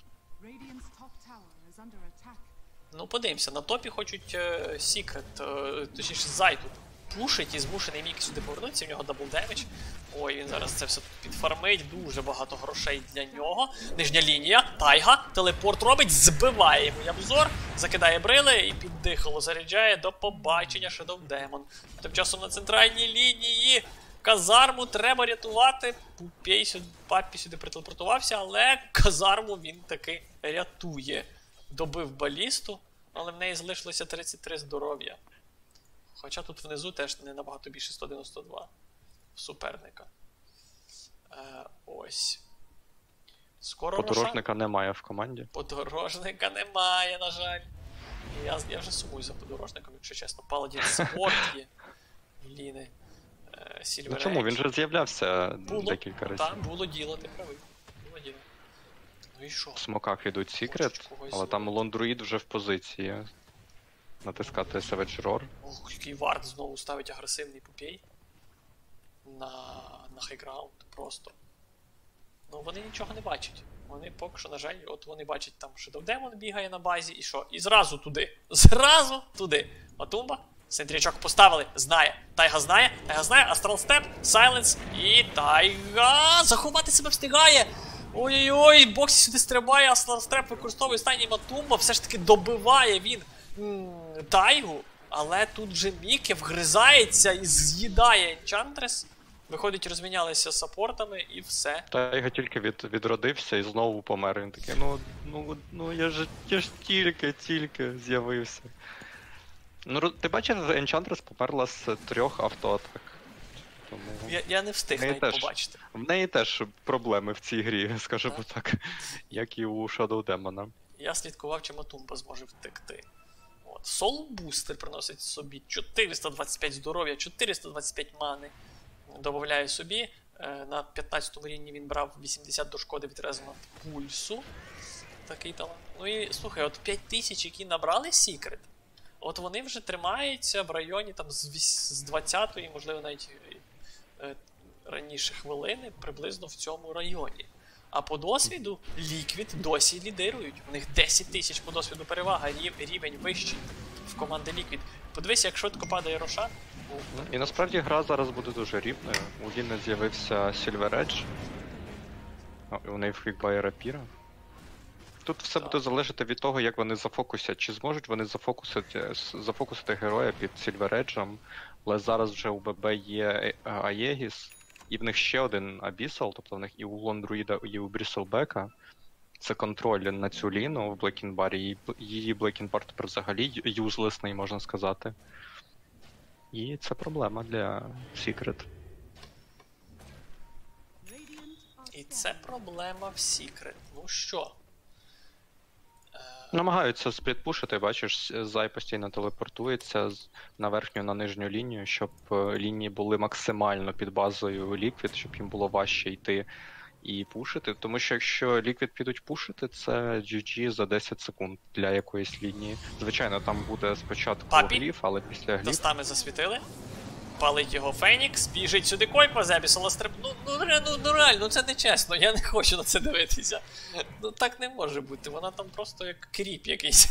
Ну, подивимося, на топі хочуть Secret, точніше Зай тут пушить і змушений Мік сюди повернутися, в нього дабл демедж. Ой, він зараз це все тут підфармить, дуже багато грошей для нього. Нижня лінія, тайга, телепорт робить, збиває йому Ябзор, закидає брили і під дихало заряджає. До побачення, Shadow Demon. Тим часом на центральній лінії казарму треба рятувати. Папі сюди прителепортувався, але казарму він таки рятує. Добив балісту, але в неї залишилося 33 здоров'я. Хоча тут внизу теж не набагато більше 192 суперника. Ось. Скоро Подорожника немає в команді. Подорожника немає, на жаль. Я вже сумую за подорожником, якщо чесно. Паладін Спорт є. Ліни. Ну чому? Він же з'являвся декілька разів. Так, було діло, ти правий. Було діло. Ну і що? В смоках йдуть Секрет, але там лондруїд вже в позиції. Натискати Savage Roar. Ох, який вард знову ставить агресивний попій. На хайграунд просто. Ну вони нічого не бачать. Вони поки що, на жаль, от вони бачать там Shadow Demon бігає на базі і що? І зразу туди. Зразу туди. Матумба. Сентрячок поставили. Знає. Тайга знає. Астрал Степ. Сайленс. І Тайга. Заховати себе встигає. Ой-ой-ой. Боксі сюди стрибає. Астрал Степ використовує останній Матумба. Все ж таки добиває він Тайгу. Але тут же Міке вгризається і з'їдає Enchantress. Виходить, розмінялися саппортами і все. Тайга тільки відродився і знову помер. Він такий, ну я ж тільки з'явився. Ну, ти бачив, Enchantress померла з 3 автоатак. Тому... Я не встиг навіть побачити. В неї теж проблеми в цій грі, скажімо так, як і у Shadow Demon. Я слідкував, чи Матумба зможе втекти. Soul Booster приносить собі 425 здоров'я, 425 мани. Добавляє собі. На 15-му рівні він брав 80 до шкоди від резонант пульсу. Такий талант. Ну і, слухай, от 5000, які набрали Secret, от вони вже тримаються в районі там з 20-ї, можливо, навіть раніше хвилини, приблизно в цьому районі. А по досвіду Liquid досі лідирують. У них 10 тисяч по досвіду перевага, рівень вищий в команди Liquid. Подивись, як швидко падає Рошан. І насправді гра зараз буде дуже рівною. У Ліни з'явився Silver Edge. У неї фрікбає рапіра. Тут все буде залежати від того, як вони зафокусять. Чи зможуть вони зафокусити героя під Silver Edge. Але зараз вже у ББ є Аєгіс. І в них ще один Abyssal, тобто в них і у Лондруїда, і у Бріселбека. Це контроль на цю Ліну в Блекінбарі. Її Блекінбар тепер взагалі юзлесний, можна сказати. І це проблема для Secret. І це проблема в Secret. Ну що? Намагаються сплітпушити, бачиш, Зай постійно телепортується на верхню, на нижню лінію, щоб лінії були максимально під базою Liquid, щоб їм було важче йти і пушити. Тому що якщо Liquid підуть пушити, це GG за 10 секунд для якоїсь лінії. Звичайно, там буде спочатку гліф, але після гліф... Достами засвітили. Палить його Фенікс, біжить сюди Койква, Зебісола стриб... Ну реально, це не чесно, я не хочу на це дивитися. Ну так не може бути, вона там просто як кріп якийсь.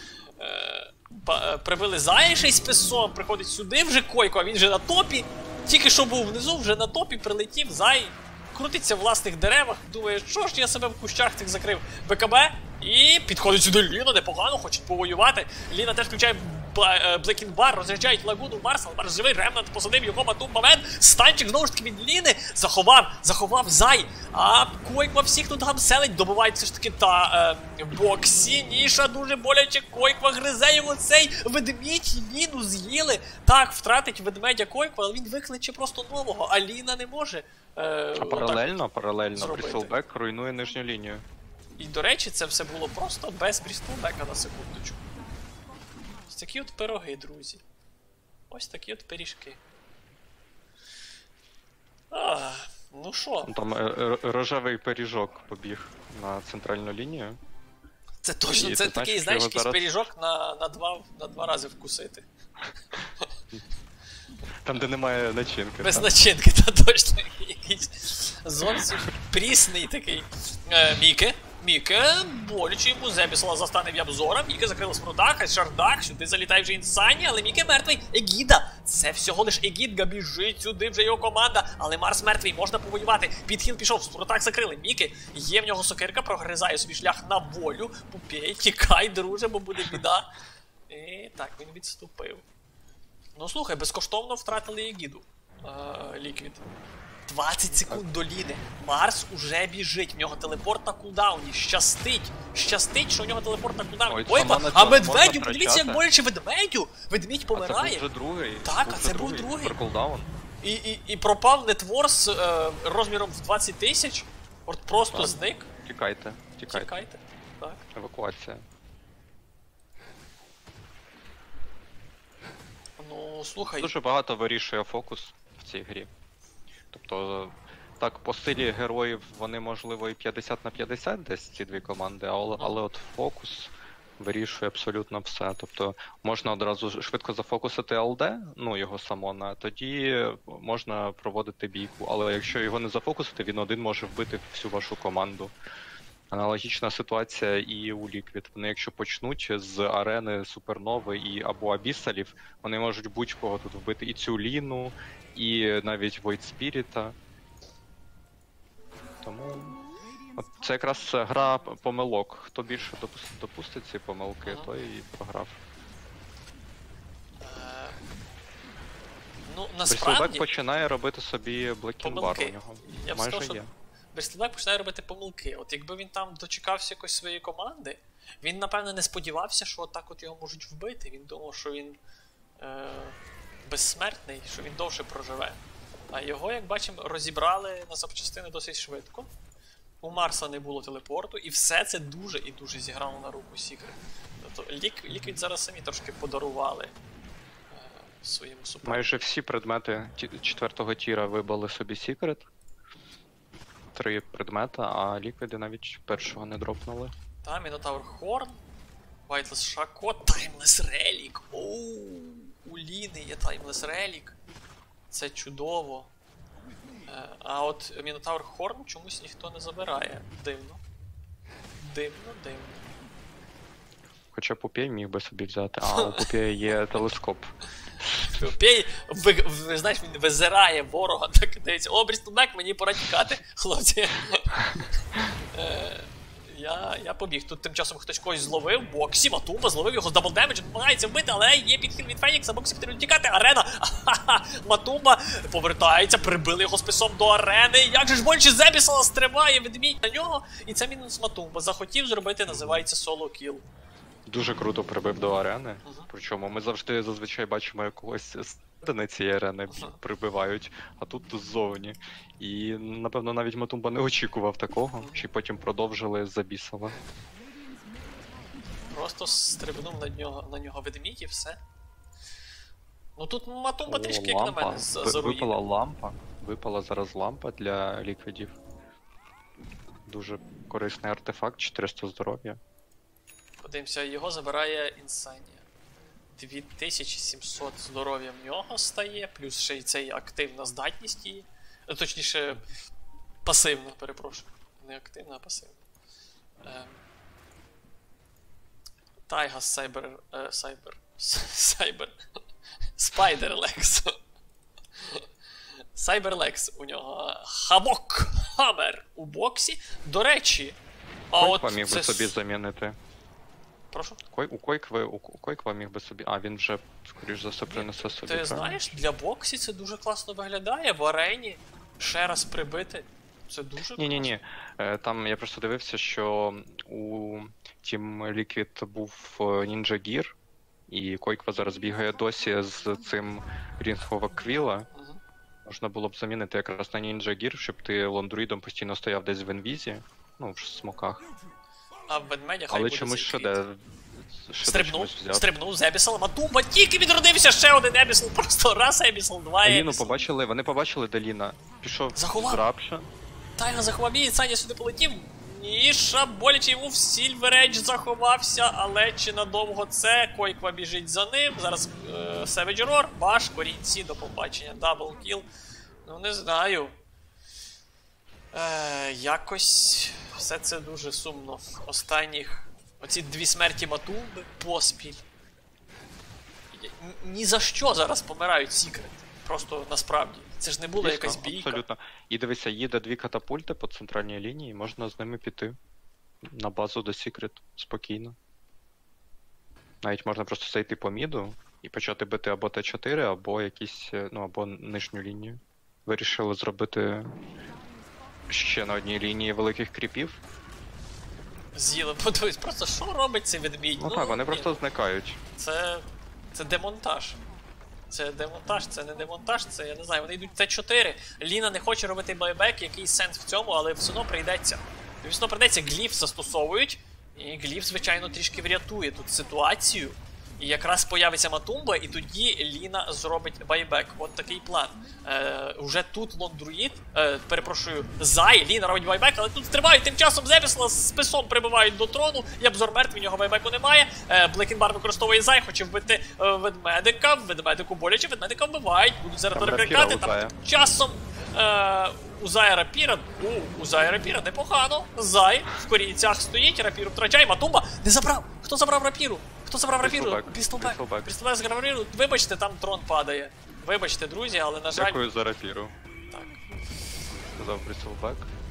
Прибили Зая ще й з песом, приходить сюди вже Койко, а він вже на топі. Тільки що був внизу, вже на топі, прилетів, Зай крутиться в власних деревах, думає, що ж я себе в кущах цих закрив. БКБ, і підходить сюди Ліна, непогано, хочуть повоювати. Ліна теж включає Блекінбар, розряджають лагуну Марс, але Марс живий, Ремнант посадив його Матум момент. Станчик знову ж таки від Ліни, заховав Зай, а Койква всіх тут гамселить, добивають все ж таки та Боксі, Ніша дуже боляче, Койква гризе його цей ведмідь, Ліну з'їли. Так, втратить ведмедя Койква, але він викличе просто нового, а Ліна не може. А паралельно Брістлбек руйнує нижню лінію. І, до речі, це все було просто без Брістлбека на секундочку. Ось такі от пироги, друзі. Ось такі от пиріжки. Ну що? Там рожевий пиріжок побіг на центральну лінію. Це точно, це такий, знаєш, якийсь зараз... пиріжок на два рази вкусити. Там, де немає начинки. Без начинки, та точно. Якийсь зовсім прісний такий. Міке, боляче йому, Зебісла застанив Ябзора, Міке закрила Спрудаха, Шардак, сюди залітає вже Інсані, але Міке мертвий. Егіда, це всього лиш Егідга, біжить сюди вже його команда, але Марс мертвий, можна повоювати. Підхіл пішов, Спрудак закрили, Міке, є в нього сокирка, прогризає собі шлях на волю. Пупей, тікай, друже, бо буде біда. І так, він відступив. Ну слухай, безкоштовно втратили Егіду, Liquid. 20 секунд до Ліни. Марс уже біжить, в нього телепорт на кулдауні. Щастить, що в нього телепорт на кулдауні. Ой, а медведю, подивіться, як боляче ведмедю. Ведмідь помирає. А це був вже другий. Так, а це був другий. Кулдаун. І пропав нетворс розміром в 20 тисяч. От просто так. Зник. Тікайте. Так. Евакуація. Ну, слухай. Дуже багато вирішує фокус в цій грі. Тобто, так, по стилі героїв вони, можливо, і 50 на 50 десь ці дві команди, але от фокус вирішує абсолютно все. Тобто, можна одразу швидко зафокусити ЛД, ну, його самона, тоді можна проводити бійку. Але якщо його не зафокусити, він один може вбити всю вашу команду. Аналогічна ситуація і у Liquid. Вони якщо почнуть з арени Супернови або Абісалів, вони можуть будь-кого тут вбити. І цю Ліну, і навіть Void Spirit. Тому це якраз гра помилок. Хто більше допустить ці помилки, той і програв. Ну, насправді... Брістлбек починає робити собі Блекінбар у нього. Я б сказав, що Брістлбек починає робити помилки. От якби він там дочекався якоїсь своєї команди, він, напевне, не сподівався, що так от його можуть вбити. Він думав, що він безсмертний, що він довше проживе. А його, як бачимо, розібрали на запчастини досить швидко. У Марса не було телепорту, і все це дуже і дуже зіграло на руку Сікрет. Тобто Liquid зараз самі трошки подарували своєму супернику. Майже всі предмети 4-го тіра вибили собі Сікрет. 3 предмета, а Liquid навіть першого не дропнули. Та, Мінотавр Хорн, Вайтлес Шако, Таймлес Релік. Оу, у Ліни є Таймлес Релік. Це чудово. А от Мінотавр Хорн чомусь ніхто не забирає. Дивно. Дивно. Хоча Пупей міг би собі взяти, а у Пупея є телескоп. Пупей, знаєш, він визирає ворога, так дивиться, о, Брістлбек, мені пора тікати, хлопці. Я побіг. Тут тим часом хтось когось зловив, Боксі, Матумба зловив його з даблдемеджем, намагається вбити, але є підхід від Фенікса, Боксі потрібно тікати, арена, Матумба повертається, прибили його списом до арени, як же ж боляче Зебісала стрибає, ведмідь на нього, і це мінус Матумба, захотів зробити, називається соло-кіл. Дуже круто прибив до арени, причому ми зазвичай бачимо якогось зсередини цієї арени прибивають, а тут ззовні. І, напевно, навіть Матумба не очікував такого, чи потім продовжили за Бісова. Просто стрибнув на нього ведмідь і все. Ну тут Матумба трішки, як на мене, заруїнив. Випала зараз лампа для ліквідів. Дуже корисний артефакт, 400 здоров'я. Подивимося, його забирає Інсанія. 2700 здоров'я в нього стає, плюс ще й цей активна здатність її. Точніше, пасивна, перепрошую. Не активна, а пасивна. Тайга Спайдерлекс. Сайберлекс у нього. Хамок! Хаммер у боксі. До речі, Койква міг би собі замінити. Прошу? У Койква міг би собі... А, він вже, скоріш за все, принесе собі. Ти знаєш, для боксі це дуже класно виглядає. В арені ще раз прибити. Це дуже класно. Ні. Там я просто дивився, що у Team Liquid був Ninja Gear, і Койква зараз бігає досі з цим рінгового квіла. Можна було б замінити якраз на Ninja Gear, щоб ти лондруїдом постійно стояв десь в інвізі, ну, в смоках. А в ведмедя хай але буде чомусь цей квіт. Стрибнув з Ебісел, Матумба тільки відродився, ще один Ебісел, просто раз Ебісел, два Ебісел. Вони побачили, де Ліна пішов заховав. з Рапша. Тайга заховав її, Саня сюди полетів. Ніша, боляче йому в Сільвер Едж заховався, але чи надовго це? Койква біжить за ним, зараз Savage Roar, баш, корінці, до побачення, даблкіл. Ну не знаю. Якось все це дуже сумно. Останніх, оці дві смерті Матумби поспіль. Ні за що зараз помирають Сікрет. Просто насправді. Це ж не була якась бійка. Абсолютно. І дивися, їде дві катапульти по центральній лінії, можна з ними піти на базу до Сікрет спокійно. Навіть можна просто зайти по міду і почати бити або Т4, або якісь, ну, або нижню лінію. Вирішили зробити ще на одній лінії великих кріпів. З'їли, подивись, просто що робить цей ведмідь? Ну так, вони просто зникають. Це демонтаж. Це демонтаж, це не демонтаж, це, я не знаю, вони йдуть Т4. Ліна не хоче робити байбек, який сенс в цьому, але все одно прийдеться. Все одно прийдеться, гліф застосовують, і гліф, звичайно, трішки врятує тут ситуацію. І якраз появиться Матумба, і тоді Ліна зробить байбек. От такий план. Уже тут лондруїд, перепрошую, Зай, Ліна робить байбек, але тут стрибають, тим часом Зебісла з списом прибивають до трону. Ябзор мертвий, в нього байбеку немає. Блекінбар використовує Зай, хоче вбити ведмедика. Ведмедику боляче, ведмедика вбивають, будуть зараз перекликати. Там часом у Зая рапіра, у Зая рапіра непогано. Зай в корінцях стоїть, рапіру втрачає, Матумба не забрав. Хто забрав рапіру? Хто забрав рапіру? Пістолбек. Пістолбек забрав рапіру. Вибачте, там трон падає. Вибачте, друзі, але на жаль... Дякую за рапіру. Так. Сказав Пістолбек.